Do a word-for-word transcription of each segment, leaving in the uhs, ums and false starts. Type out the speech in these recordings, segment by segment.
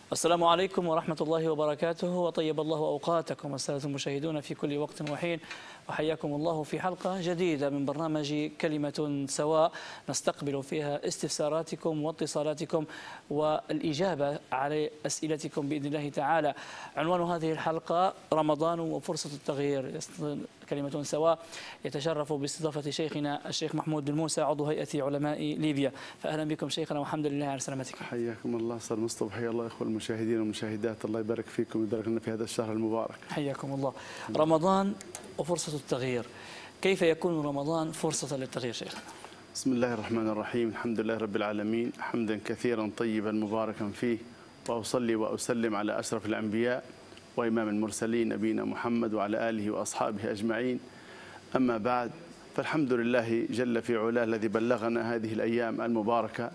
السلام عليكم ورحمة الله وبركاته، وطيب الله أوقاتكم السادة المشاهدون في كل وقت وحين، وحياكم الله في حلقة جديدة من برنامج كلمة سواء نستقبل فيها استفساراتكم واتصالاتكم والإجابة على أسئلتكم بإذن الله تعالى. عنوان هذه الحلقة رمضان وفرصة التغيير. كلمة سواء يتشرف باستضافة شيخنا الشيخ محمود بن موسى عضو هيئة علماء ليبيا. فأهلا بكم شيخنا والحمد لله على سلامتكم. حياكم الله أستاذ مصطفى، حيا الله إخوة المشاهدين والمشاهدات، الله يبارك فيكم ويبارك لنا في هذا الشهر المبارك. حياكم الله. رمضان وفرصة التغيير، كيف يكون رمضان فرصة للتغيير شيخنا؟ بسم الله الرحمن الرحيم، الحمد لله رب العالمين، حمدا كثيرا طيبا مباركا فيه، وأصلي وأسلم على أشرف الأنبياء وإمام المرسلين نبينا محمد وعلى آله وأصحابه أجمعين. أما بعد، فالحمد لله جل في علاه الذي بلغنا هذه الأيام المباركة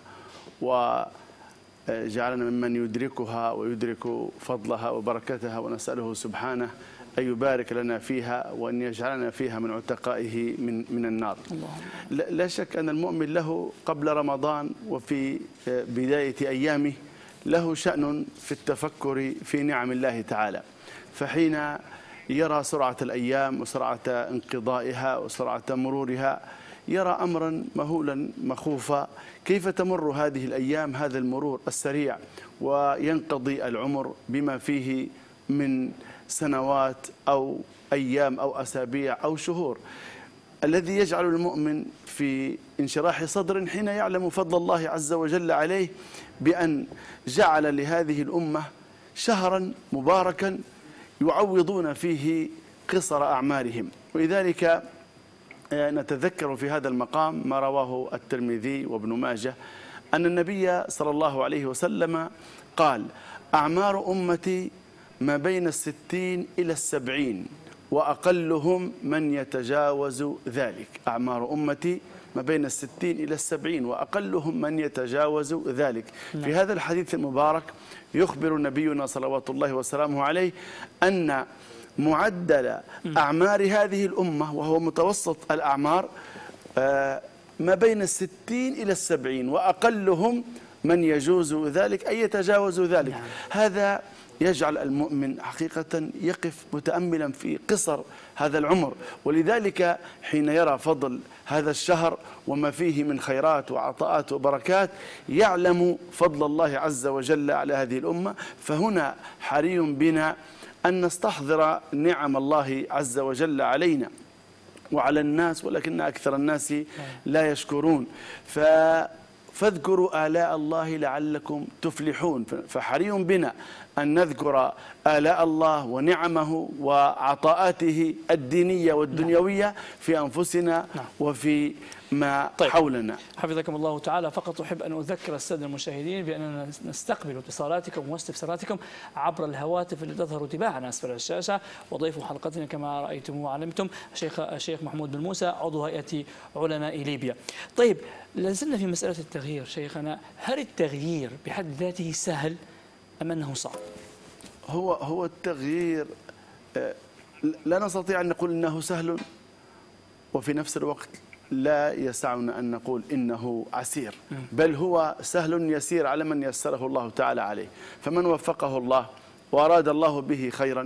وجعلنا ممن يدركها ويدرك فضلها وبركتها، ونسأله سبحانه أن يبارك لنا فيها وأن يجعلنا فيها من عتقائه من من النار. لا شك أن المؤمن له قبل رمضان وفي بداية أيامه له شأن في التفكر في نعم الله تعالى، فحين يرى سرعة الأيام وسرعة انقضائها وسرعة مرورها يرى أمرا مهولا مخوفا، كيف تمر هذه الأيام هذا المرور السريع وينقضي العمر بما فيه من سنوات أو أيام أو أسابيع أو شهور. الذي يجعل المؤمن في انشراح صدر حين يعلم فضل الله عز وجل عليه بأن جعل لهذه الأمة شهرا مباركا يعوضون فيه قصر أعمارهم. ولذلك نتذكر في هذا المقام ما رواه الترمذي وابن ماجه أن النبي صلى الله عليه وسلم قال: أعمار أمتي ما بين الستين إلى السبعين وأقلهم من يتجاوز ذلك. أعمار أمتي ما بين الستين إلى السبعين وأقلهم من يتجاوز ذلك. في هذا الحديث المبارك يخبر نبينا صلوات الله وسلامه عليه أن معدل أعمار هذه الأمة، وهو متوسط الأعمار، ما بين الستين إلى السبعين وأقلهم من يجوز ذلك أي يتجاوز ذلك. هذا يجعل المؤمن حقيقة يقف متأملا في قصر هذا العمر، ولذلك حين يرى فضل هذا الشهر وما فيه من خيرات وعطاءات وبركات يعلم فضل الله عز وجل على هذه الأمة. فهنا حري بنا أن نستحضر نعم الله عز وجل علينا وعلى الناس، ولكن أكثر الناس لا يشكرون. ف فاذكروا آلاء الله لعلكم تفلحون. فحري بنا أن نذكر آلاء الله ونعمه وعطاءاته الدينية والدنيوية في أنفسنا وفي ما طيب. حولنا. حفظكم الله تعالى. فقط أحب أن أذكر السادة المشاهدين بأننا نستقبل اتصالاتكم واستفساراتكم عبر الهواتف اللي تظهر تباعا أسفل الشاشة. وضيف حلقتنا كما رأيتم وعلمتم الشيخ الشيخ محمود بن موسى عضو هيئة علماء ليبيا. طيب، لازلنا في مسألة التغيير شيخنا، هل التغيير بحد ذاته سهل أم أنه صعب؟ هو هو التغيير لا نستطيع أن نقول إنه سهل، وفي نفس الوقت لا يسعنا أن نقول إنه عسير، بل هو سهل يسير على من يسره الله تعالى عليه. فمن وفقه الله وأراد الله به خيرا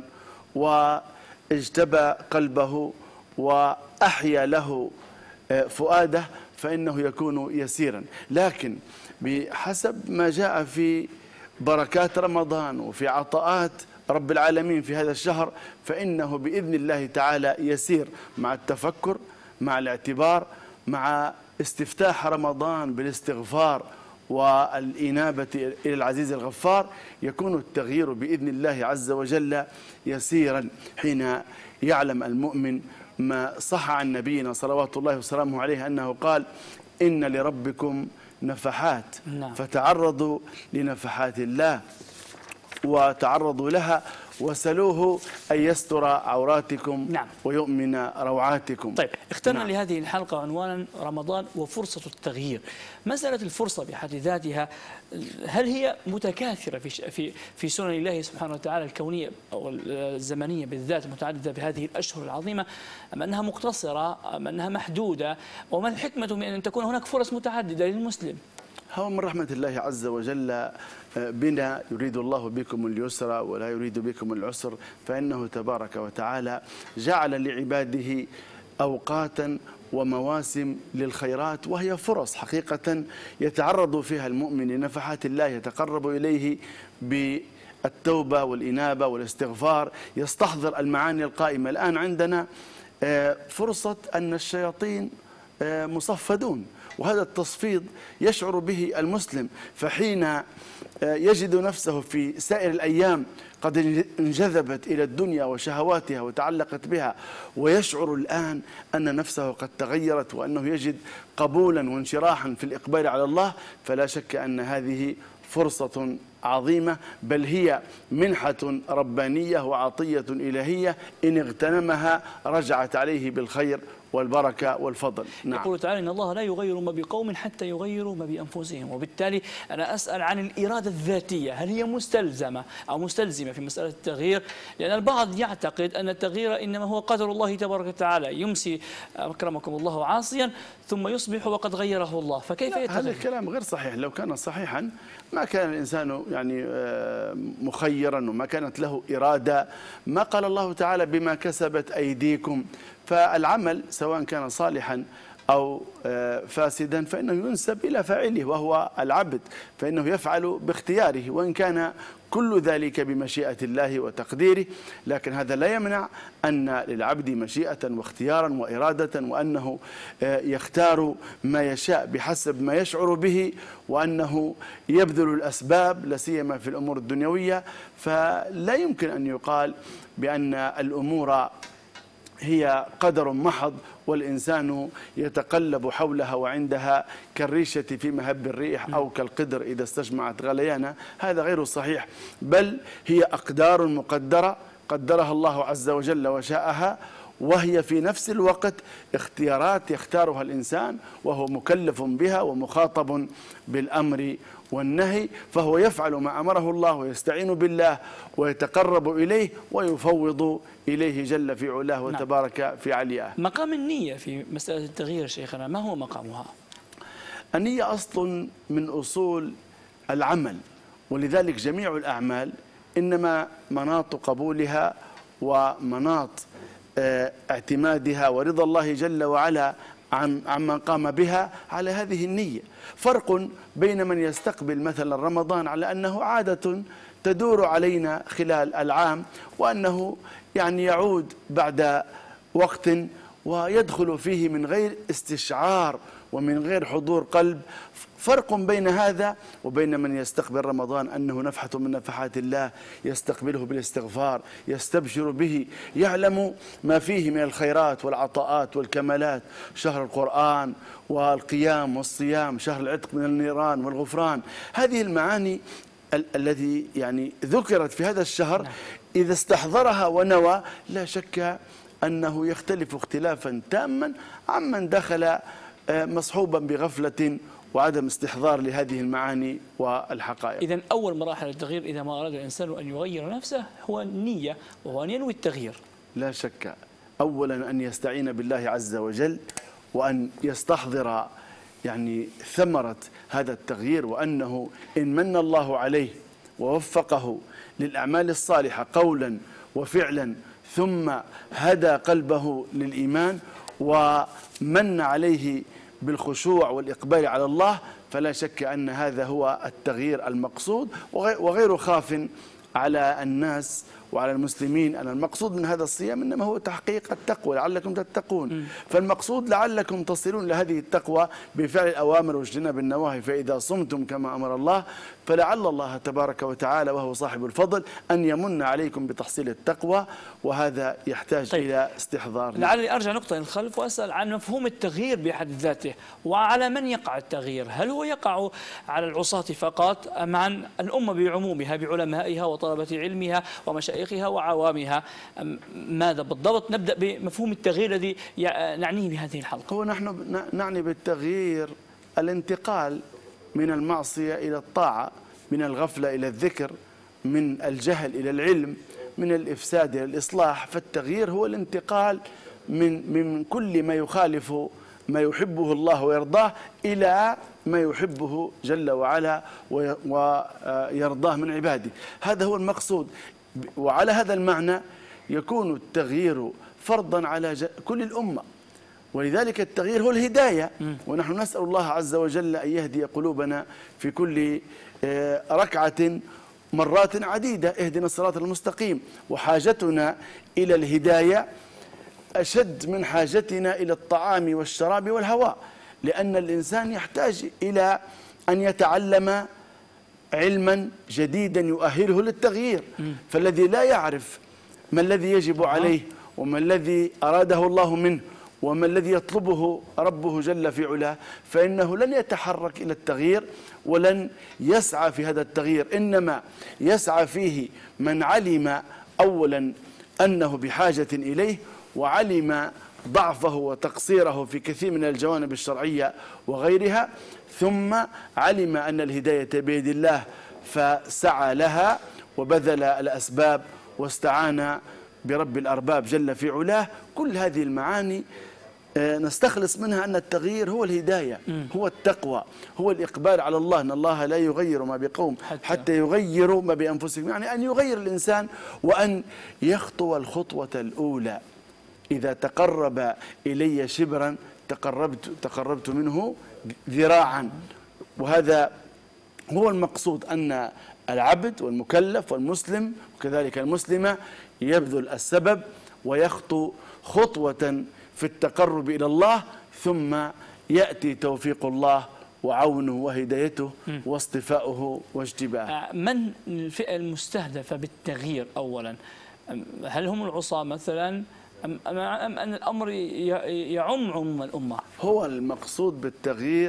واجتبى قلبه وأحيا له فؤاده فإنه يكون يسيرا. لكن بحسب ما جاء في بركات رمضان وفي عطاءات رب العالمين في هذا الشهر فإنه بإذن الله تعالى يسير، مع التفكر، مع الاعتبار، مع استفتاح رمضان بالاستغفار والإنابة إلى العزيز الغفار، يكون التغيير بإذن الله عز وجل يسيرا حين يعلم المؤمن ما صح عن نبينا صلوات الله وسلامه عليه أنه قال: إن لربكم نفحات فتعرضوا لنفحات الله وتعرضوا لها وسلوه أن يستر عوراتكم نعم. ويؤمن روعاتكم. طيب، اخترنا نعم. لهذه الحلقة عنوانا رمضان وفرصة التغيير. مسألة الفرصة بحد ذاتها هل هي متكاثرة في في في سنن الله سبحانه وتعالى الكونية أو الزمنية بالذات المتعددة بهذه الأشهر العظيمة، أم أنها مقتصرة أم أنها محدودة؟ وما الحكمة من أن تكون هناك فرص متعددة للمسلم؟ هو من رحمة الله عز وجل بنا، يريد الله بكم اليسر ولا يريد بكم العسر، فإنه تبارك وتعالى جعل لعباده أوقاتا ومواسم للخيرات، وهي فرص حقيقة يتعرض فيها المؤمن لنفحات الله، يتقرب إليه بالتوبة والإنابة والاستغفار، يستحضر المعاني القائمة. الآن عندنا فرصة أن الشياطين مصفدون، وهذا التصفيد يشعر به المسلم، فحين يجد نفسه في سائر الأيام قد انجذبت إلى الدنيا وشهواتها وتعلقت بها، ويشعر الآن أن نفسه قد تغيرت وأنه يجد قبولا وانشراحا في الإقبال على الله، فلا شك أن هذه فرصة عظيمة، بل هي منحة ربانية وعطية إلهية إن اغتنمها رجعت عليه بالخير والبركة والفضل. نعم. يقول تعالى إن الله لا يغير ما بقوم حتى يغيروا ما بأنفسهم، وبالتالي أنا أسأل عن الإرادة الذاتية، هل هي مستلزمة أو مستلزمة في مسألة التغيير؟ لأن البعض يعتقد أن التغيير إنما هو قدر الله تبارك وتعالى، يمسي أكرمكم الله عاصيا ثم يصبح وقد غيره الله، فكيف يتغير؟ هذا الكلام غير صحيح. لو كان صحيحا ما كان الإنسان يعني مخيرا وما كانت له إرادة، ما قال الله تعالى بما كسبت أيديكم. فالعمل سواء كان صالحا أو فاسدا فإنه ينسب إلى فاعله وهو العبد، فإنه يفعل باختياره، وإن كان كل ذلك بمشيئة الله وتقديره، لكن هذا لا يمنع أن للعبد مشيئة واختيارا وإرادة، وأنه يختار ما يشاء بحسب ما يشعر به، وأنه يبذل الأسباب لا سيما في الأمور الدنيوية. فلا يمكن أن يقال بأن الأمور هي قدر محض والإنسان يتقلب حولها وعندها كالريشة في مهب الريح أو كالقدر إذا استجمعت غليانا. هذا غير صحيح، بل هي أقدار مقدرة قدرها الله عز وجل وشاءها، وهي في نفس الوقت اختيارات يختارها الإنسان وهو مكلف بها ومخاطب بالأمر والنهي، فهو يفعل ما أمره الله ويستعين بالله ويتقرب إليه ويفوض إليه جل في علاه وتبارك في علياه. مقام النية في مسألة التغيير شيخنا، ما هو مقامها؟ النية أصل من أصول العمل، ولذلك جميع الأعمال إنما مناط قبولها ومناط اعتمادها ورضا الله جل وعلا عن عمن قام بها على هذه النية. فرق بين من يستقبل مثلا رمضان على أنه عادة تدور علينا خلال العام، وأنه يعني يعود بعد وقت ويدخل فيه من غير استشعار ومن غير حضور قلب. فرق بين هذا وبين من يستقبل رمضان أنه نفحة من نفحات الله، يستقبله بالاستغفار، يستبشر به، يعلم ما فيه من الخيرات والعطاءات والكمالات، شهر القرآن والقيام والصيام، شهر العتق من النيران والغفران. هذه المعاني ال التي يعني ذكرت في هذا الشهر إذا استحضرها ونوى لا شك أنه يختلف اختلافا تاما عمن دخل مصحوبا بغفلة وعدم استحضار لهذه المعاني والحقائق. إذن أول مراحل التغيير إذا ما أراد الإنسان أن يغير نفسه هو النية، وهو أن ينوي التغيير. لا شك، أولا أن يستعين بالله عز وجل، وأن يستحضر يعني ثمرة هذا التغيير، وأنه إن من الله عليه ووفقه للأعمال الصالحة قولا وفعلا، ثم هدى قلبه للإيمان ومن عليه بالخشوع والإقبال على الله، فلا شك أن هذا هو التغيير المقصود وغير خاف على الناس وعلى المسلمين أن المقصود من هذا الصيام إنما هو تحقيق التقوى لعلكم تتقون. فالمقصود لعلكم تصلون لهذه التقوى بفعل الأوامر واجتناب النواهي، فإذا صمتم كما أمر الله فلعل الله تبارك وتعالى وهو صاحب الفضل أن يمن عليكم بتحصيل التقوى، وهذا يحتاج طيب. إلى استحضار. لعلي أرجع نقطة للخلف وأسأل عن مفهوم التغيير بحد ذاته، وعلى من يقع التغيير؟ هل هو يقع على العصاة فقط أم عن الأمة بعمومها بعلمائها وطلبة علمها ومشايخها وعوامها؟ ماذا بالضبط؟ نبدأ بمفهوم التغيير الذي نعنيه بهذه الحلقة. هو نحن نعني بالتغيير الانتقال من المعصية إلى الطاعة، من الغفلة إلى الذكر، من الجهل إلى العلم، من الإفساد إلى الإصلاح. فالتغيير هو الانتقال من من كل ما يخالف ما يحبه الله ويرضاه إلى ما يحبه جل وعلا ويرضاه من عباده. هذا هو المقصود. وعلى هذا المعنى يكون التغيير فرضا على كل الأمة، ولذلك التغيير هو الهداية. ونحن نسأل الله عز وجل أن يهدي قلوبنا في كل ركعة مرات عديدة. اهدنا الصراط المستقيم. وحاجتنا إلى الهداية أشد من حاجتنا إلى الطعام والشراب والهواء، لأن الإنسان يحتاج إلى أن يتعلم علما جديدا يؤهله للتغيير. فالذي لا يعرف ما الذي يجب عليه وما الذي أراده الله منه وما الذي يطلبه ربه جل في علاه، فإنه لن يتحرك إلى التغيير ولن يسعى في هذا التغيير. إنما يسعى فيه من علم أولا أنه بحاجة إليه، وعلم ضعفه وتقصيره في كثير من الجوانب الشرعية وغيرها، ثم علم أن الهداية بيد الله فسعى لها وبذل الأسباب واستعان برب الأرباب جل في علاه. كل هذه المعاني نستخلص منها أن التغيير هو الهداية، هو التقوى، هو الإقبال على الله. أن الله لا يغير ما بقوم حتى يغيروا ما بأنفسهم، يعني أن يغير الإنسان وأن يخطو الخطوة الأولى. إذا تقرب إلي شبرا تقربت تقربت منه ذراعا. وهذا هو المقصود، أن العبد والمكلف والمسلم وكذلك المسلمة يبذل السبب ويخطو خطوة في التقرب إلى الله، ثم يأتي توفيق الله وعونه وهدايته واصطفاؤه واجتباءه. من الفئة المستهدفة بالتغيير أولا؟ هل هم العصاة مثلا أم أن الأمر يعم عموم الأمة؟ هو المقصود بالتغيير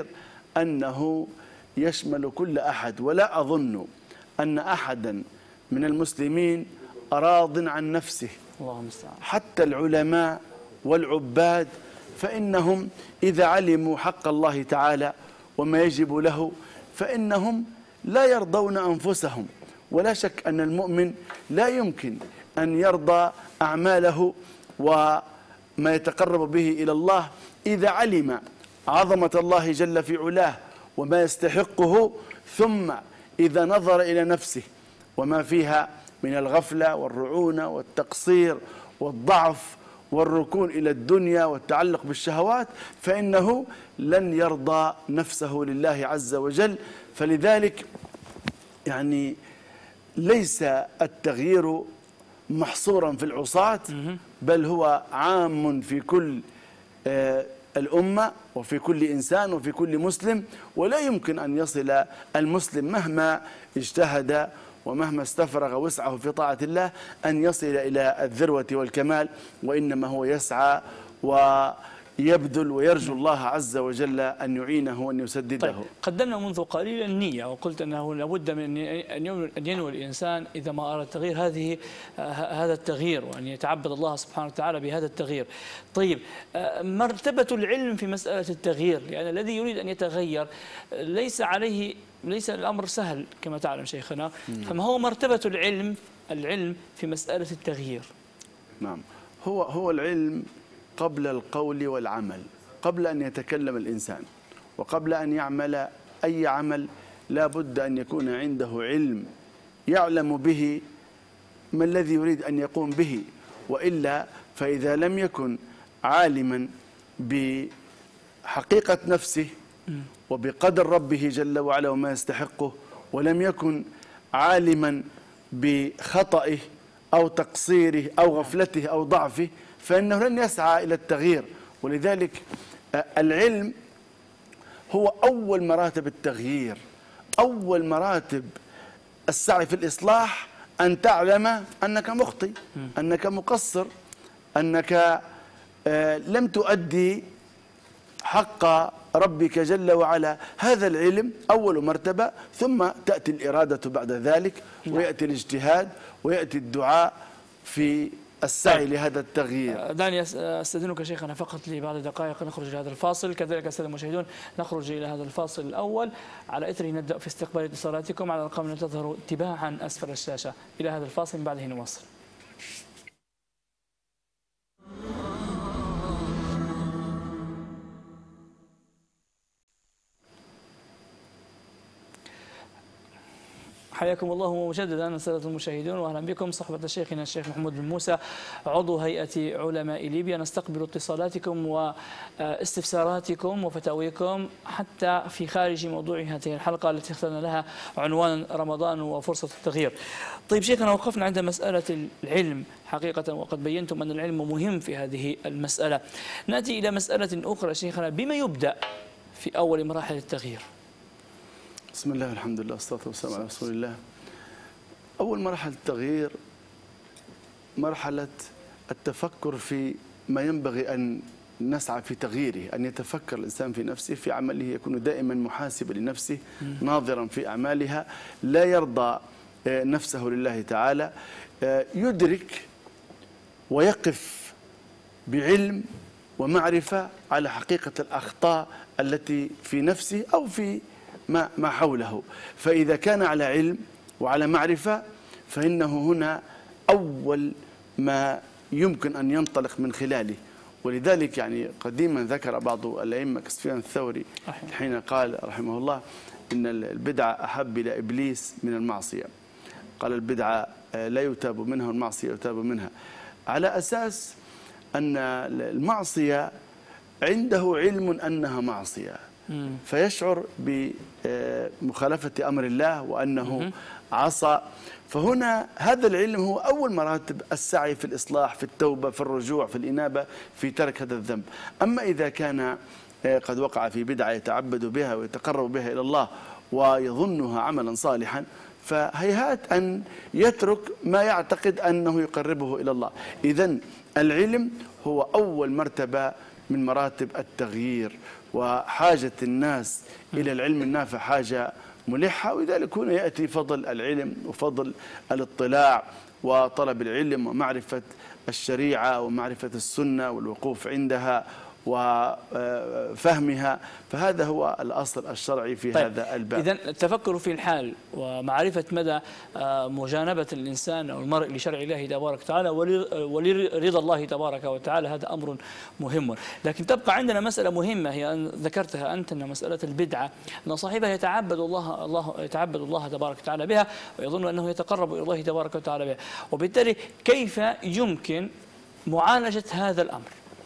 أنه يشمل كل أحد، ولا أظن أن أحدا من المسلمين راض عن نفسه. الله المستعان. حتى العلماء والعباد فإنهم إذا علموا حق الله تعالى وما يجب له فإنهم لا يرضون أنفسهم. ولا شك أن المؤمن لا يمكن أن يرضى أعماله وما يتقرب به إلى الله إذا علم عظمة الله جل في علاه وما يستحقه، ثم إذا نظر إلى نفسه وما فيها من الغفلة والرعونة والتقصير والضعف والركون إلى الدنيا والتعلق بالشهوات، فإنه لن يرضى نفسه لله عز وجل. فلذلك يعني ليس التغيير محصورا في العصاة، بل هو عام في كل الأمة وفي كل إنسان وفي كل مسلم. ولا يمكن أن يصل المسلم مهما اجتهد ومهما استفرغ وسعه في طاعة الله أن يصل إلى الذروة والكمال، وإنما هو يسعى ويبذل ويرجو الله عز وجل أن يعينه وأن يسدده. طيب، قدمنا منذ قليل النية، وقلت أنه لابد من أن ينوي الإنسان إذا ما أراد التغيير هذه هذا التغيير، وأن يتعبد الله سبحانه وتعالى بهذا التغيير. طيب، مرتبة العلم في مسألة التغيير، لأن يعني الذي يريد أن يتغير ليس عليه ليس الأمر سهل كما تعلم شيخنا. فما هو مرتبة العلم العلم في مسألة التغيير؟ نعم، هو هو العلم قبل القول والعمل. قبل أن يتكلم الإنسان وقبل أن يعمل أي عمل لا بد أن يكون عنده علم يعلم به ما الذي يريد أن يقوم به، وإلا فإذا لم يكن عالما بحقيقة نفسه وبقدر ربه جل وعلا وما يستحقه، ولم يكن عالما بخطئه أو تقصيره أو غفلته أو ضعفه، فإنه لن يسعى إلى التغيير. ولذلك العلم هو أول مراتب التغيير. أول مراتب السعي في الإصلاح أن تعلم أنك مخطئ، أنك مقصر، أنك لم تؤدي حق ربك جل وعلا. هذا العلم أول مرتبة، ثم تأتي الإرادة بعد ذلك، ويأتي الاجتهاد، ويأتي الدعاء في السعي طيب. لهذا التغيير. دعني أستأذنك شيخنا فقط لبعض دقائق نخرج إلى هذا الفاصل. كذلك السادة المشاهدون نخرج إلى هذا الفاصل الأول، على إثره نبدأ في استقبال اتصالاتكم على الأرقام التي تظهر تباعا أسفل الشاشة. إلى هذا الفاصل من بعده نواصل. حياكم الله مجددا السادة المشاهدون، واهلا بكم صحبة شيخنا الشيخ محمود بن موسى عضو هيئة علماء ليبيا. نستقبل اتصالاتكم واستفساراتكم وفتاويكم حتى في خارج موضوع هذه الحلقة التي اخترنا لها عنوان رمضان وفرصة التغيير. طيب شيخنا، وقفنا عند مسألة العلم حقيقة، وقد بينتم أن العلم مهم في هذه المسألة. نأتي إلى مسألة أخرى شيخنا، بما يبدأ في أول مراحل التغيير؟ بسم الله والحمد لله والصلاة والسلام على رسول الله. أول مرحلة التغيير مرحلة التفكر في ما ينبغي أن نسعى في تغييره، أن يتفكر الإنسان في نفسه، في عمله، يكون دائما محاسبا لنفسه ناظرا في أعمالها، لا يرضى نفسه لله تعالى، يدرك ويقف بعلم ومعرفة على حقيقة الأخطاء التي في نفسه أو في ما ما حوله. فإذا كان على علم وعلى معرفة فإنه هنا أول ما يمكن أن ينطلق من خلاله. ولذلك يعني قديما ذكر بعض الأئمة كسفيان الثوري حين قال رحمه الله إن البدعة أحب إلى إبليس من المعصية. قال البدعة لا يتاب منها والمعصية يتاب منها، على أساس أن المعصية عنده علم أنها معصية، فيشعر بمخالفة أمر الله وأنه عصى. فهنا هذا العلم هو أول مراتب السعي في الإصلاح، في التوبة، في الرجوع، في الإنابة، في ترك هذا الذنب. أما إذا كان قد وقع في بدعة يتعبد بها ويتقرب بها إلى الله ويظنها عملا صالحا، فهيهات أن يترك ما يعتقد أنه يقربه إلى الله. إذن العلم هو أول مرتبة من مراتب التغيير، وحاجة الناس إلى العلم النافع حاجة ملحة. ولذلك هنا يأتي فضل العلم وفضل الاطلاع وطلب العلم ومعرفة الشريعة ومعرفة السنة والوقوف عندها وفهمها، فهذا هو الأصل الشرعي في طيب هذا الباب. إذن التفكر في الحال ومعرفة مدى مجانبة الإنسان أو المرء لشرع الله تبارك وتعالى ولرضا الله تبارك وتعالى هذا أمر مهم. لكن تبقى عندنا مسألة مهمة هي أن ذكرتها أنت، أن مسألة البدعة أن صاحبها يتعبد الله الله يتعبد الله تبارك وتعالى بها ويظن أنه يتقرب إلى الله تبارك وتعالى بها، وبالتالي كيف يمكن معالجة هذا الأمر؟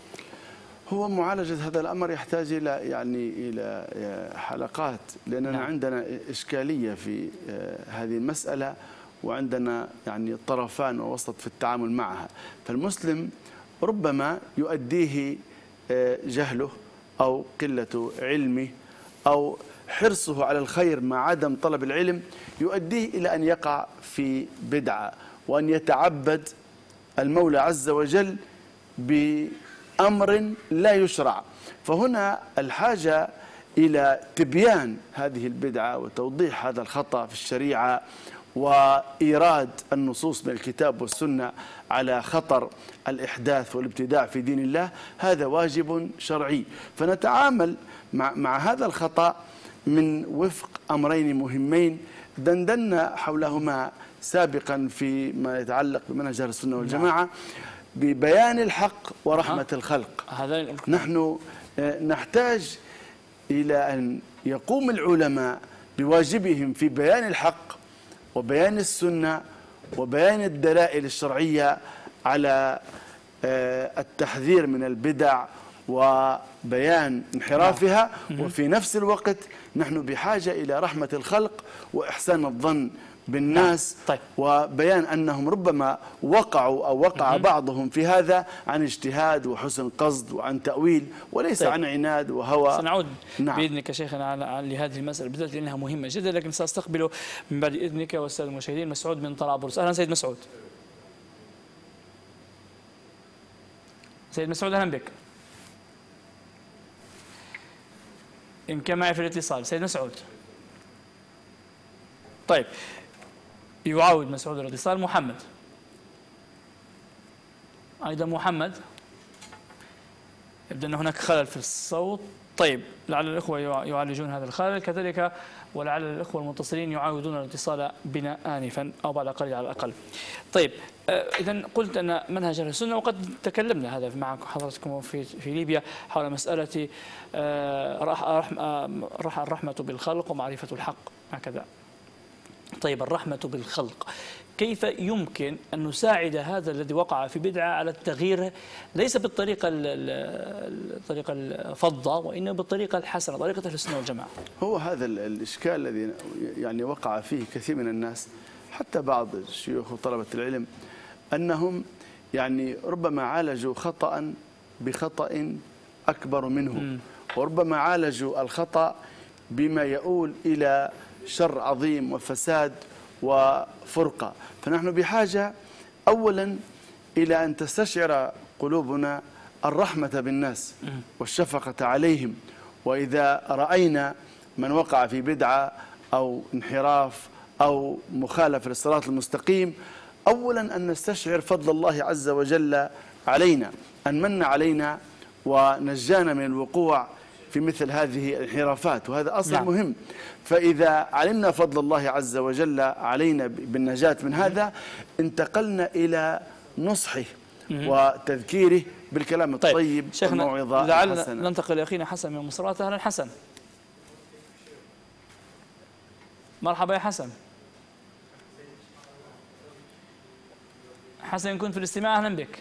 هو معالجة هذا الأمر يحتاج إلى يعني إلى حلقات، لأننا نعم. عندنا إشكالية في هذه المسألة، وعندنا يعني طرفان ووسط في التعامل معها. فالمسلم ربما يؤديه جهله أو قلة علمه أو حرصه على الخير مع عدم طلب العلم يؤديه إلى أن يقع في بدعة وأن يتعبد المولى عز وجل ب أمر لا يشرع. فهنا الحاجة إلى تبيان هذه البدعة وتوضيح هذا الخطأ في الشريعة وإيراد النصوص من الكتاب والسنة على خطر الإحداث والابتداع في دين الله، هذا واجب شرعي. فنتعامل مع, مع هذا الخطأ من وفق أمرين مهمين دندنا حولهما سابقا فيما يتعلق بمنهج أهل السنة والجماعة، ببيان الحق ورحمة الخلق. نحن نحتاج إلى أن يقوم العلماء بواجبهم في بيان الحق وبيان السنة وبيان الدلائل الشرعية على التحذير من البدع وبيان انحرافها، وفي نفس الوقت نحن بحاجة إلى رحمة الخلق وإحسان الظن بالناس. طيب. وبيان أنهم ربما وقعوا أو وقع بعضهم في هذا عن اجتهاد وحسن قصد وعن تأويل وليس طيب. عن عناد وهوى. سنعود نعم. بإذنك شيخنا لهذه المسألة بالذات لأنها مهمة جدا، لكن سأستقبل من بعد إذنك والسادة المشاهدين مسعود من طرابلس. أهلا سيد مسعود. سيد مسعود أهلا بك. إن كان معي في الاتصال سيد مسعود. طيب يعاود مسعود الاتصال. محمد أيضا محمد، يبدو أن هناك خلل في الصوت. طيب لعل الإخوة يعالجون هذا الخلل كذلك، ولعل الإخوة المتصلين يعاودون الاتصال بنا آنفا أو بعد قليل على الأقل. طيب إذا قلت أن منهج أهل السنة، وقد تكلمنا هذا مع حضرتكم في في ليبيا حول مسألة الرحمة بالخلق ومعرفة الحق هكذا. طيب الرحمة بالخلق، كيف يمكن أن نساعد هذا الذي وقع في بدعة على التغيير، ليس بالطريقة الطريقة الفضة وإنما بالطريقة الحسنة، طريقة أهل السنة والجماعة؟ هو هذا الإشكال الذي يعني وقع فيه كثير من الناس، حتى بعض الشيوخ وطلبة العلم، أنهم يعني ربما عالجوا خطأ بخطأ أكبر منه، وربما عالجوا الخطأ بما يؤول إلى شر عظيم وفساد وفرقة. فنحن بحاجة أولا إلى أن تستشعر قلوبنا الرحمة بالناس والشفقة عليهم، وإذا رأينا من وقع في بدعة أو انحراف أو مخالفة للصراط المستقيم، أولا أن نستشعر فضل الله عز وجل علينا، أن من علينا ونجانا من الوقوع في مثل هذه الانحرافات، وهذا أصل نعم. مهم. فإذا علمنا فضل الله عز وجل علينا بالنجاة من هذا، انتقلنا إلى نصحه وتذكيره بالكلام طيب. الطيب والموعظة الحسنة. ننتقل لأخينا حسن من مصرات. أهلا حسن. مرحبا يا حسن. حسن كنت في الاستماع، أهلا بك.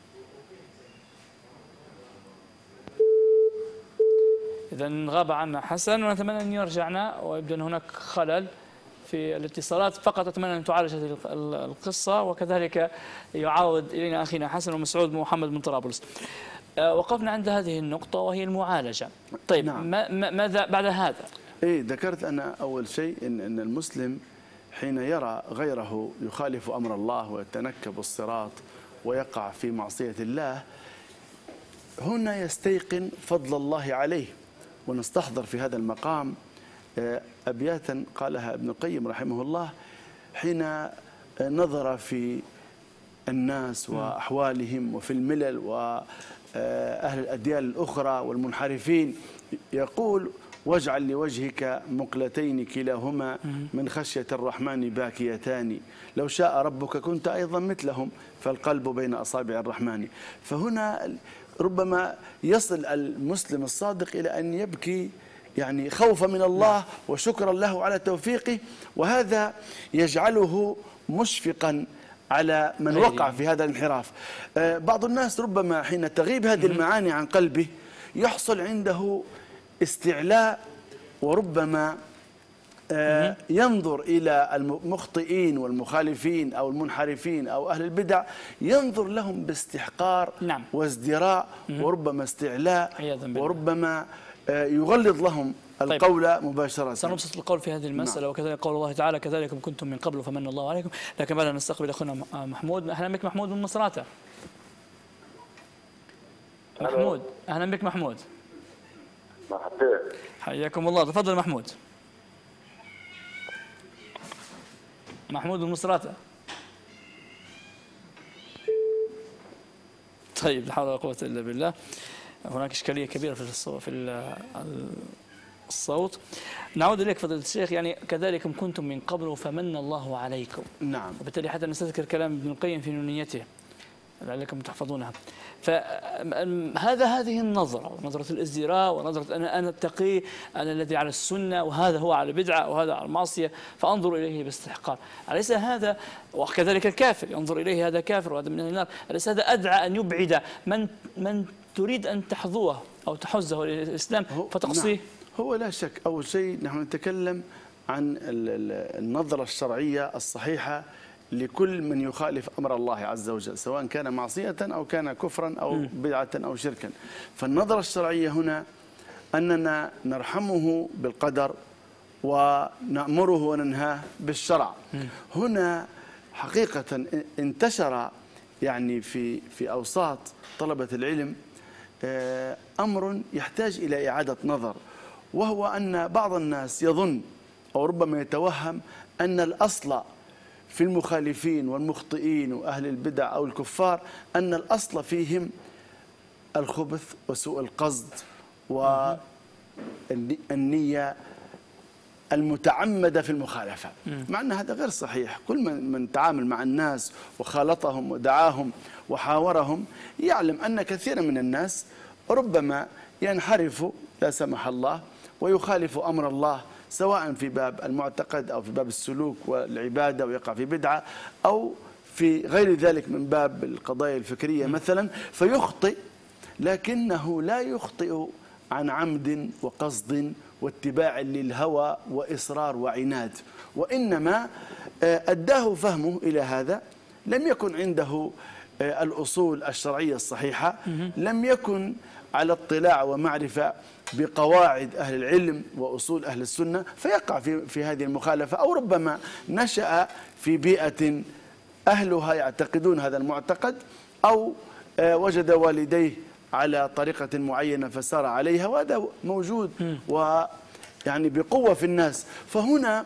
إذا غاب عنا حسن، ونتمنى أن يرجعنا، ويبدو أن هناك خلل في الاتصالات. فقط أتمنى أن تعالج هذه القصة، وكذلك يعاود إلينا أخينا حسن ومسعود محمد من طرابلس. وقفنا عند هذه النقطة وهي المعالجة. طيب نعم. ماذا بعد هذا؟ إيه ذكرت أنا أول شيء إن أن المسلم حين يرى غيره يخالف أمر الله ويتنكب الصراط ويقع في معصية الله، هنا يستيقن فضل الله عليه. ونستحضر في هذا المقام أبياتا قالها ابن القيم رحمه الله حين نظر في الناس وأحوالهم وفي الملل وأهل الأديان الأخرى والمنحرفين، يقول: واجعل لوجهك مقلتين كلاهما من خشية الرحمن باكيتان، لو شاء ربك كنت أيضا مثلهم، فالقلب بين أصابع الرحمن. فهنا ربما يصل المسلم الصادق إلى أن يبكي يعني خوفا من الله وشكرا له على توفيقه، وهذا يجعله مشفقا على من وقع في هذا الانحراف. بعض الناس ربما حين تغيب هذه المعاني عن قلبه يحصل عنده استعلاء، وربما ينظر إلى المخطئين والمخالفين أو المنحرفين أو أهل البدع، ينظر لهم باستحقار نعم. وازدراء وربما استعلاء، وربما يغلظ لهم القول طيب. مباشرة. سنبسط القول في هذه المسألة نعم. وكذلك قول الله تعالى: كذلكم كنتم من قبل فمن الله عليكم. لكن بعد نستقبل أخونا محمود. أهلا بك محمود من مصراتة. محمود أهلا بك محمود. مرحبا. حياكم الله، تفضل محمود. محمود من مصراتة. طيب لا حول ولا قوة إلا بالله، هناك إشكالية كبيرة في في الصوت. نعود إليك فضيلة الشيخ، يعني كذلكم كنتم من قبل فمن الله عليكم. نعم. وبالتالي حتى نستذكر كلام ابن القيم في نونيته لعلكم تحفظونها. فهذا هذه النظرة، نظرة الازدراء ونظرة أنا أنا التقي، أنا الذي على السنة وهذا هو على البدعة وهذا على المعصية، فأنظر إليه باستحقار. أليس هذا، وكذلك الكافر ينظر إليه هذا كافر وهذا من النار، أليس هذا أدعى أن يبعد من من تريد أن تحظوه أو تحزه الإسلام فتقصيه؟ نعم. هو لا شك أول شيء نحن نتكلم عن النظرة الشرعية الصحيحة لكل من يخالف أمر الله عز وجل، سواء كان معصية أو كان كفرا أو بدعة أو شركا. فالنظرة الشرعية هنا أننا نرحمه بالقدر ونأمره وننهاه بالشرع. هنا حقيقة انتشر يعني في في أوساط طلبة العلم أمر يحتاج إلى إعادة نظر، وهو أن بعض الناس يظن أو ربما يتوهم أن الأصل في المخالفين والمخطئين وأهل البدع أو الكفار أن الأصل فيهم الخبث وسوء القصد والنية المتعمدة في المخالفة، مع أن هذا غير صحيح. كل من, من تعامل مع الناس وخالطهم ودعاهم وحاورهم يعلم أن كثيرا من الناس ربما ينحرف لا سمح الله ويخالف أمر الله سواء في باب المعتقد أو في باب السلوك والعبادة ويقع في بدعة، أو في غير ذلك من باب القضايا الفكرية مثلا، فيخطئ، لكنه لا يخطئ عن عمد وقصد واتباع للهوى وإصرار وعناد، وإنما أداه فهمه إلى هذا. لم يكن عنده الأصول الشرعية الصحيحة، لم يكن على اطلاع ومعرفة بقواعد أهل العلم وأصول أهل السنة، فيقع في, في هذه المخالفة، أو ربما نشأ في بيئة أهلها يعتقدون هذا المعتقد، أو وجد والديه على طريقة معينة فسار عليها، وهذا موجود ويعني بقوة في الناس. فهنا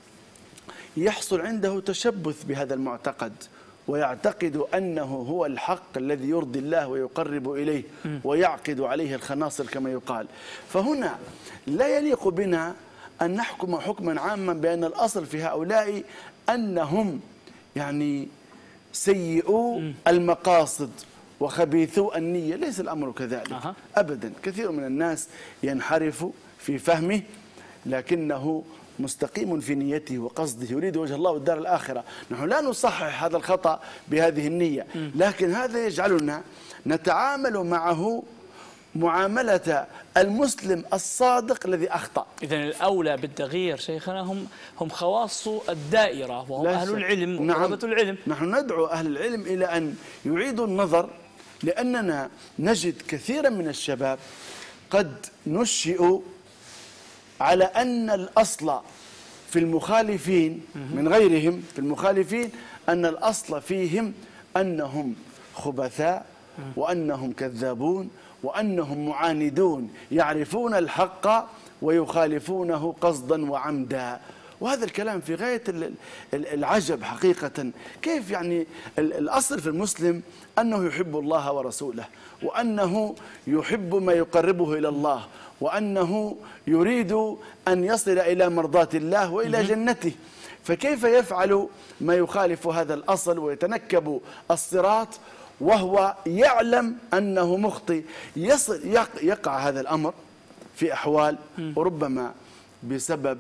يحصل عنده تشبث بهذا المعتقد، ويعتقد أنه هو الحق الذي يرضي الله ويقرب إليه ويعقد عليه الخناصر كما يقال. فهنا لا يليق بنا أن نحكم حكما عاما بأن الأصل في هؤلاء أنهم يعني سيئو المقاصد وخبيثو النية. ليس الأمر كذلك أه. أبدا. كثير من الناس ينحرف في فهمه، لكنه مستقيم في نيته وقصده، يريد وجه الله والدار الآخرة. نحن لا نصحح هذا الخطأ بهذه النية، لكن هذا يجعلنا نتعامل معه معاملة المسلم الصادق الذي أخطأ. إذن الأولى بالتغيير شيخنا هم هم خواص الدائرة، وهم أهل العلم وطلبة نعم. العلم. نحن ندعو أهل العلم إلى أن يعيدوا النظر، لأننا نجد كثيرا من الشباب قد نشئوا على أن الأصل في المخالفين من غيرهم، في المخالفين أن الأصل فيهم أنهم خبثاء وأنهم كذابون وأنهم معاندون، يعرفون الحق ويخالفونه قصدا وعمدا. وهذا الكلام في غاية العجب حقيقة. كيف يعني الأصل في المسلم أنه يحب الله ورسوله، وأنه يحب ما يقربه إلى الله، وأنه يريد أن يصل إلى مرضاة الله وإلى جنته. فكيف يفعل ما يخالف هذا الأصل ويتنكب الصراط وهو يعلم أنه مخطئ؟ يصل يقع هذا الأمر في أحوال، وربما بسبب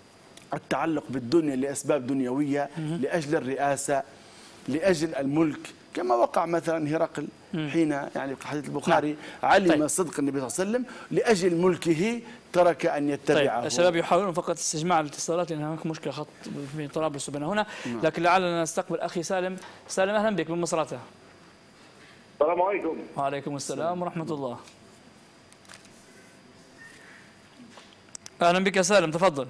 التعلق بالدنيا لأسباب دنيوية، لأجل الرئاسة، لأجل الملك، كما وقع مثلا هرقل حين يعني حديث البخاري علم طيب. صدق النبي صلى الله عليه وسلم، لأجل ملكه ترك أن يتبعه. طيب. الشباب يحاولون فقط استجماع الاتصالات لأن هناك مشكلة خط في طرابلس وبين هنا، لكن لعلنا نستقبل أخي سالم. سالم أهلا بك من مصراتة. السلام عليكم. وعليكم السلام ورحمة الله. أهلا بك يا سالم، تفضل.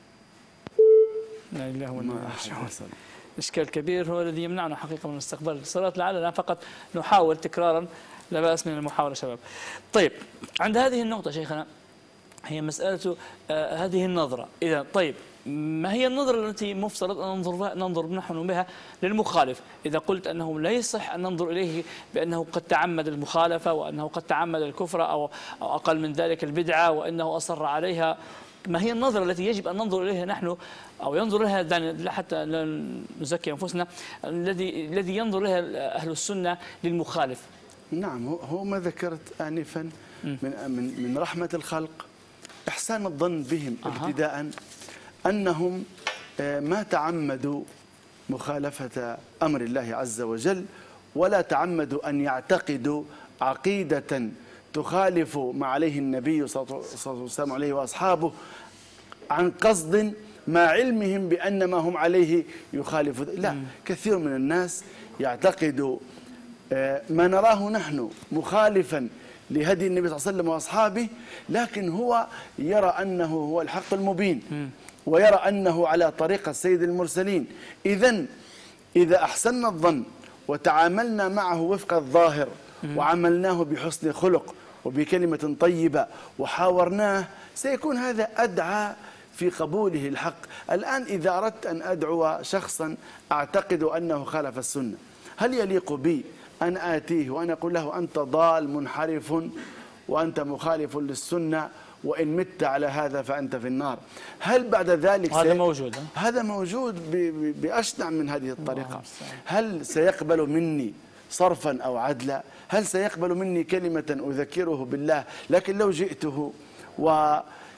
لا إله إلا الله. إشكال كبير هو الذي يمنعنا حقيقة من استقبال الاتصالات، لعلنا فقط نحاول تكرارا، لا بأس من المحاولة شباب. طيب، عند هذه النقطة شيخنا هي مسألة آه هذه النظرة. إذا طيب ما هي النظرة التي مفترض أن ننظر ننظر نحن بها للمخالف؟ إذا قلت أنه لا يصح أن ننظر إليه بأنه قد تعمد المخالفة، وأنه قد تعمد الكفر أو أو أقل من ذلك البدعة، وأنه أصر عليها، ما هي النظرة التي يجب أن ننظر إليها نحن، أو ينظر لها حتى لا نزكي أنفسنا، الذي الذي ينظر لها أهل السنة للمخالف؟ نعم، هو ما ذكرت آنفا من من من رحمة الخلق إحسان الظن بهم ابتداء، أنهم ما تعمدوا مخالفة أمر الله عز وجل، ولا تعمدوا أن يعتقدوا عقيدة تخالف ما عليه النبي صلى الله عليه وسلم عليه وأصحابه عن قصد، مع علمهم بأن ما هم عليه يخالف. لا، كثير من الناس يعتقد ما نراه نحن مخالفا لهدي النبي صلى الله عليه وسلم وأصحابه، لكن هو يرى أنه هو الحق المبين، ويرى أنه على طريقة سيد المرسلين. إذن إذا أحسننا الظن وتعاملنا معه وفق الظاهر وعملناه بحسن خلق وبكلمة طيبة وحاورناه، سيكون هذا أدعى في قبوله الحق. الآن إذا أردت أن أدعو شخصا أعتقد أنه خالف السنة، هل يليق بي أن آتيه وأن أقول له أنت ضال منحرف وأنت مخالف للسنة وإن مت على هذا فأنت في النار؟ هل بعد ذلك هذا موجود هذا موجود بأشنع من هذه الطريقة؟ هل سيقبل مني صرفا أو عدلا؟ هل سيقبل مني كلمة أذكره بالله؟ لكن لو جئته و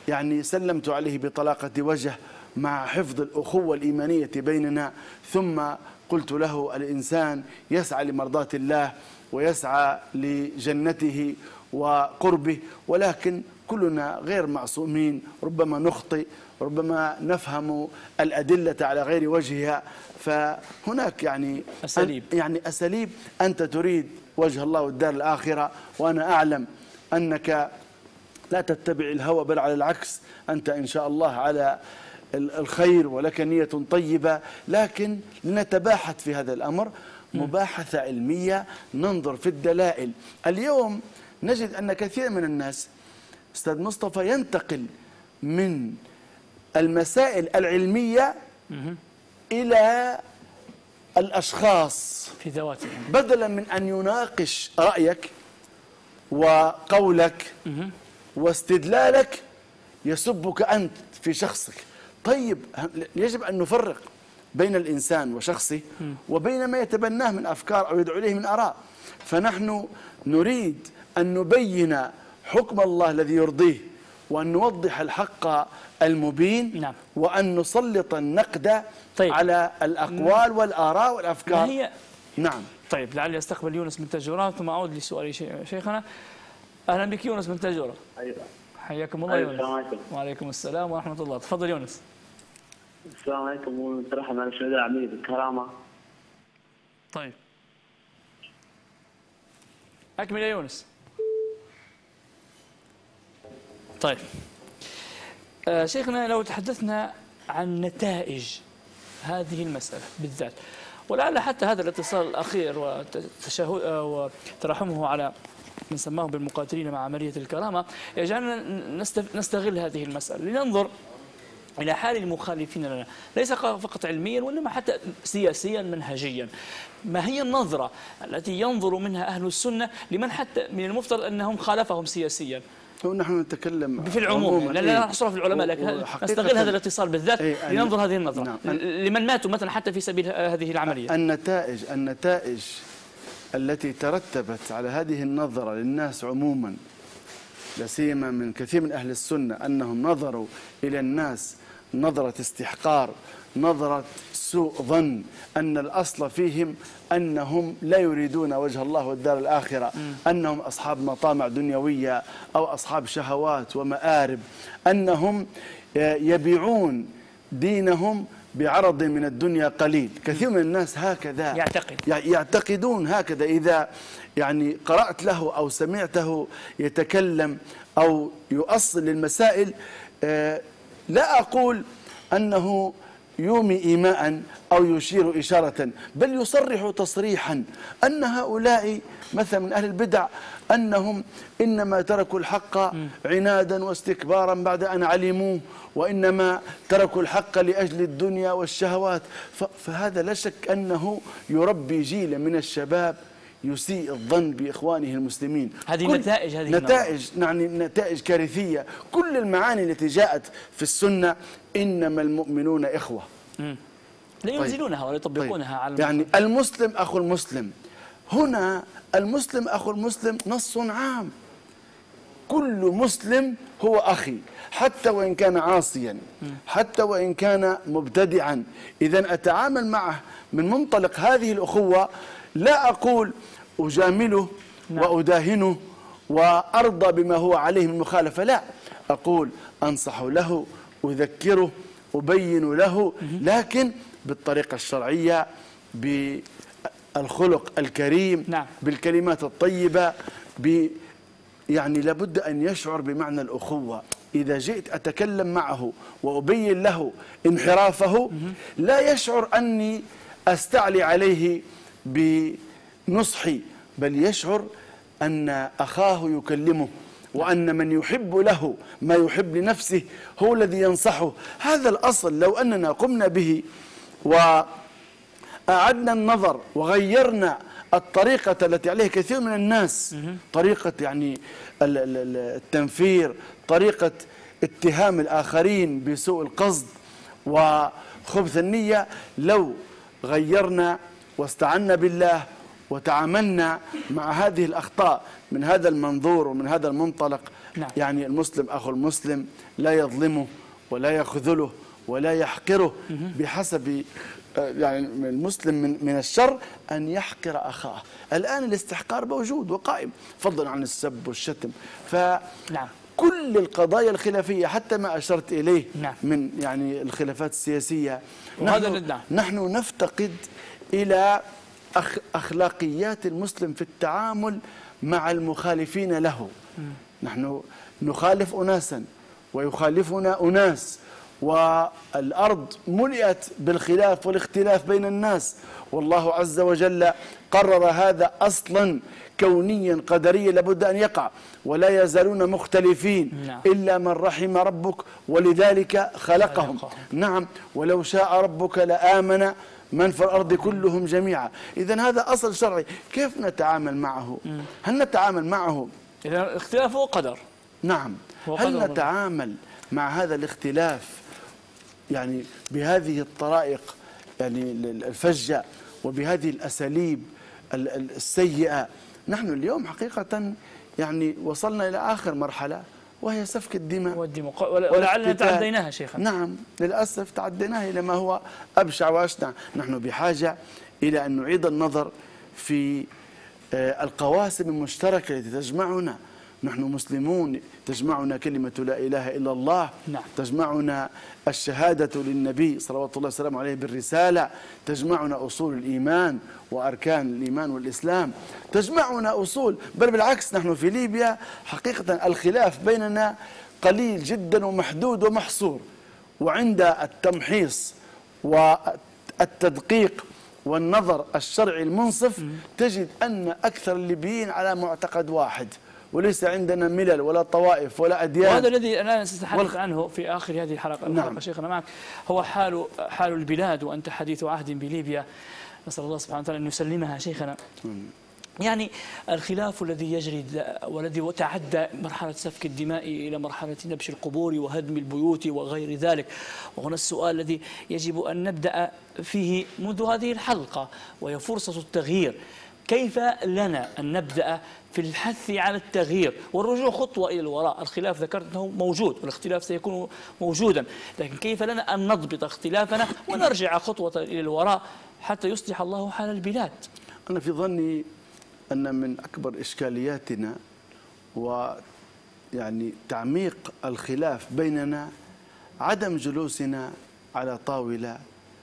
يعني سلمت عليه بطلاقة وجه مع حفظ الأخوة الإيمانية بيننا، ثم قلت له الإنسان يسعى لمرضاة الله ويسعى لجنته وقربه، ولكن كلنا غير معصومين، ربما نخطئ، ربما نفهم الأدلة على غير وجهها، فهناك يعني أساليب يعني أساليب. أنت تريد وجه الله والدار الآخرة، وأنا أعلم أنك لا تتبع الهوى، بل على العكس أنت إن شاء الله على الخير ولك نية طيبة، لكن لنتباحث في هذا الأمر مباحثة علمية، ننظر في الدلائل. اليوم نجد أن كثير من الناس أستاذ مصطفى ينتقل من المسائل العلمية إلى الأشخاص في ذواتهم، بدلا من أن يناقش رأيك وقولك واستدلالك يسبك أنت في شخصك. طيب يجب أن نفرق بين الإنسان وشخصه وبين ما يتبناه من أفكار أو يدعو إليه من آراء. فنحن نريد أن نبين حكم الله الذي يرضيه، وأن نوضح الحق المبين، نعم. وأن نسلط النقد طيب. على الأقوال والآراء والأفكار. هي نعم. طيب لعلي أستقبل يونس من تجورة ثم أعود لسؤالي شيخنا. أهلا بك يونس من تجورة. أيوة. حياكم الله أيوة. يونس. السلام عليكم. وعليكم السلام ورحمة الله. تفضل يونس. السلام عليكم ونترحم على الشهداء عميد الكرامة. طيب أكمل يا يونس. طيب آه شيخنا، لو تحدثنا عن نتائج هذه المسألة بالذات، ولعل حتى هذا الاتصال الأخير وترحمه على من سماه بالمقاتلين مع عملية الكرامة يجعلنا نستغل هذه المسألة لننظر إلى حال المخالفين لنا، ليس فقط علميا وإنما حتى سياسيا منهجيا. ما هي النظرة التي ينظر منها أهل السنة لمن حتى من المفترض أنهم خالفهم سياسيا؟ ونحن نتكلم في العموم، لا لا نحصر في العلماء، لكن نستغل هذا الاتصال بالذات إيه لننظر هذه النظرة. نعم. لمن ماتوا مثلا حتى في سبيل هذه العملية. النتائج النتائج التي ترتبت على هذه النظرة للناس عموما، لا سيما من كثير من أهل السنة أنهم نظروا إلى الناس نظرة استحقار، نظرة سوء ظن، أن الأصل فيهم أنهم لا يريدون وجه الله والدار الآخرة، أنهم أصحاب مطامع دنيوية أو أصحاب شهوات ومآرب، أنهم يبيعون دينهم بعرض من الدنيا قليل. كثير من الناس هكذا يعتقد يعتقدون هكذا. إذا يعني قرأت له أو سمعته يتكلم أو يؤصل للمسائل، لا أقول أنه يومي إيماء أو يشير إشارة، بل يصرح تصريحا أن هؤلاء مثلا من أهل البدع أنهم إنما تركوا الحق عنادا واستكبارا بعد أن علموه، وإنما تركوا الحق لأجل الدنيا والشهوات. فهذا لا شك أنه يربي جيلا من الشباب يسيء الظن بإخوانه المسلمين. هذه نتائج هذه نتائج يعني نتائج كارثية. كل المعاني التي جاءت في السنة إنما المؤمنون إخوة، مم. لا ينزلونها ولا يطبقونها. طيب. على يعني المسلم أخو المسلم، هنا المسلم أخو المسلم نص عام، كل مسلم هو أخي حتى وإن كان عاصيا، حتى وإن كان مبتدعا. إذا أتعامل معه من منطلق هذه الأخوة، لا أقول أجامله نعم. وأداهنه وأرضى بما هو عليه من مخالفة، لا، أقول أنصح له، أذكره، أبين له، لكن بالطريقة الشرعية، بالخلق الكريم نعم. بالكلمات الطيبة، ب يعني لابد أن يشعر بمعنى الأخوة. إذا جئت أتكلم معه وأبين له انحرافه، لا يشعر أني أستعلي عليه بنصحي، بل يشعر أن أخاه يكلمه، وأن من يحب له ما يحب لنفسه هو الذي ينصحه. هذا الأصل لو أننا قمنا به وأعدنا النظر وغيرنا الطريقة التي عليه كثير من الناس، طريقة يعني التنفير، طريقة اتهام الآخرين بسوء القصد وخبث النية، لو غيرنا واستعنا بالله وتعاملنا مع هذه الأخطاء من هذا المنظور ومن هذا المنطلق، نعم. يعني المسلم أخو المسلم لا يظلمه ولا يخذله ولا يحقره بحسب يعني المسلم من من الشر أن يحقر أخاه. الآن الاستحقار موجود وقائم، فضلا عن السب والشتم. نعم. فكل القضايا الخلافية حتى ما أشرت إليه نعم. من يعني الخلافات السياسية، وهذا نحن, نعم. نحن نفتقد إلى أخ أخلاقيات المسلم في التعامل مع المخالفين له. نحن نخالف أناسا ويخالفنا أناس، والأرض ملئت بالخلاف والاختلاف بين الناس، والله عز وجل قرر هذا أصلا كونيا قدريا لابد أن يقع، ولا يزالون مختلفين نعم. إلا من رحم ربك ولذلك خلقهم. نعم، ولو شاء ربك لآمن من في الأرض كلهم جميعا. إذن هذا أصل شرعي، كيف نتعامل معه؟ هل نتعامل معه؟ إذن الاختلاف هو قدر. نعم. هل نتعامل مع هذا الاختلاف يعني بهذه الطرائق يعني الفجة وبهذه الأساليب السيئة؟ نحن اليوم حقيقة يعني وصلنا إلى آخر مرحلة وهي سفك الدماء والدماء، ولعلنا تعديناها شيخنا. نعم للأسف تعديناها إلى ما هو أبشع وأشنع. نحن بحاجة إلى أن نعيد النظر في القواسم المشتركة التي تجمعنا. نحن مسلمون، تجمعنا كلمة لا إله إلا الله. نعم. تجمعنا الشهادة للنبي صلوات الله وسلامه عليه بالرسالة، تجمعنا أصول الإيمان وأركان الإيمان والإسلام، تجمعنا أصول، بل بالعكس نحن في ليبيا حقيقة الخلاف بيننا قليل جدا ومحدود ومحصور، وعند التمحيص والتدقيق والنظر الشرعي المنصف تجد أن أكثر الليبيين على معتقد واحد، وليس عندنا ملل ولا طوائف ولا أديان. وهذا الذي أنا سأتحدث عنه في آخر هذه الحلقة. نعم. الحلقة شيخنا معك هو حال حال البلاد، وأنت حديث عهد بليبيا، نسأل الله سبحانه وتعالى أن يسلمها شيخنا. يعني الخلاف الذي يجري والذي تعدى مرحلة سفك الدماء إلى مرحلة نبش القبور وهدم البيوت وغير ذلك. وهنا السؤال الذي يجب أن نبدأ فيه منذ هذه الحلقة، وهي فرصة التغيير. كيف لنا أن نبدأ في الحث على التغيير والرجوع خطوة إلى الوراء؟ الخلاف ذكرت أنه موجود والاختلاف سيكون موجودا، لكن كيف لنا أن نضبط اختلافنا ونرجع خطوة إلى الوراء حتى يصلح الله حال البلاد؟ أنا في ظني أن من أكبر إشكالياتنا ويعني تعميق الخلاف بيننا عدم جلوسنا على طاولة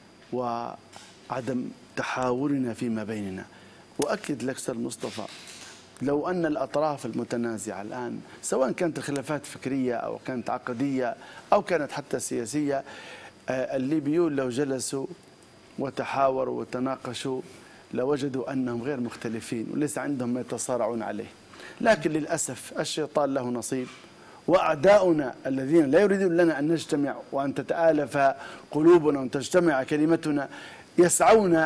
وعدم تحاورنا فيما بيننا. وأكد لك سيد مصطفى، لو أن الأطراف المتنازعة الآن سواء كانت الخلافات فكرية أو كانت عقدية أو كانت حتى سياسية، الليبيون لو جلسوا وتحاوروا وتناقشوا لوجدوا أنهم غير مختلفين وليس عندهم ما يتصارعون عليه. لكن للأسف الشيطان له نصيب، وأعداؤنا الذين لا يريدون لنا أن نجتمع وأن تتآلف قلوبنا وأن تجتمع كلمتنا يسعون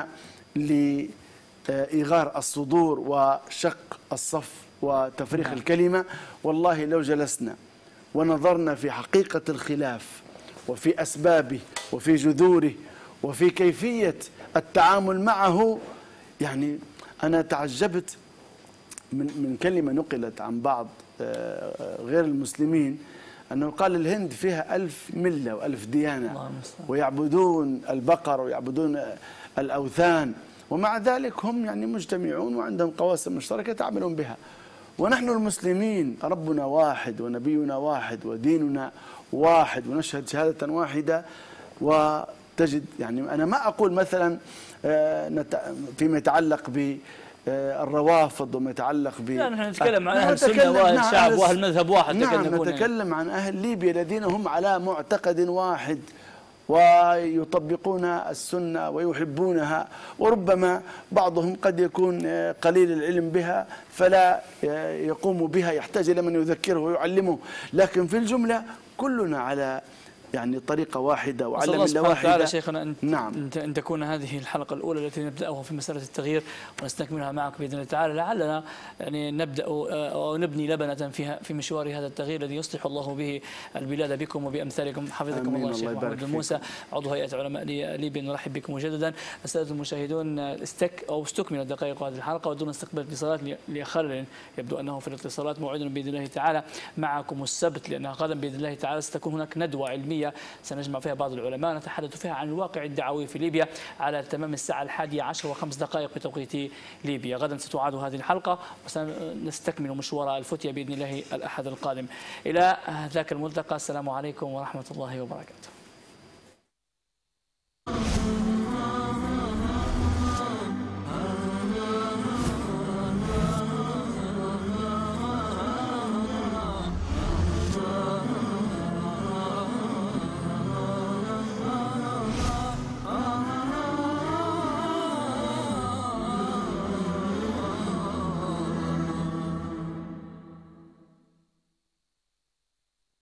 لإغار الصدور وشق الصف وتفريق الكلمة. والله لو جلسنا ونظرنا في حقيقة الخلاف وفي أسبابه وفي جذوره وفي كيفية التعامل معه، يعني أنا تعجبت من من كلمة نقلت عن بعض غير المسلمين أنه قال الهند فيها ألف ملة وألف ديانة ويعبدون البقر ويعبدون الأوثان، ومع ذلك هم يعني مجتمعون وعندهم قواسم مشتركة يتعاملون بها. ونحن المسلمين ربنا واحد ونبينا واحد وديننا واحد ونشهد شهادة واحدة. وتجد يعني أنا ما أقول مثلا فيما يتعلق بالروافض وما يتعلق ب لا، نحن نتكلم عن أهل السنة وأهل الشعب وأهل مذهب واحد. نعم نتكلم عن أهل ليبيا الذين هم على معتقد واحد ويطبقون السنة ويحبونها، وربما بعضهم قد يكون قليل العلم بها فلا يقوم بها، يحتاج إلى من يذكره ويعلمه، لكن في الجملة كلنا على يعني طريقة واحدة وعلى الله ملة سبحانه واحدة. وتعالى شيخنا أن نعم. أن تكون هذه الحلقة الأولى التي نبدأها في مسألة التغيير ونستكملها معك بإذن الله تعالى، لعلنا يعني نبدأ أو نبني لبنة فيها في مشوار هذا التغيير الذي يصلح الله به البلاد بكم وبأمثالكم. حفظكم الله الشيخ محمد بن موسى عضو هيئة علماء ليبيا. نرحب بكم مجددا. السادة المشاهدون، استك أو استكملت دقائق هذه الحلقة ودون استقبال اتصالات لخلل يبدو أنه في الاتصالات. موعدنا بإذن الله تعالى معكم السبت، لأنها غدا بإذن الله تعالى ستكون هناك ندوة علمية سنجمع فيها بعض العلماء نتحدث فيها عن الواقع الدعوي في ليبيا على تمام الساعة الحادية عشر وخمس دقائق بتوقيت ليبيا. غدا ستعاد هذه الحلقة وسنستكمل مشوار الفتية بإذن الله الأحد القادم. إلى ذاك الملتقى، السلام عليكم ورحمة الله وبركاته.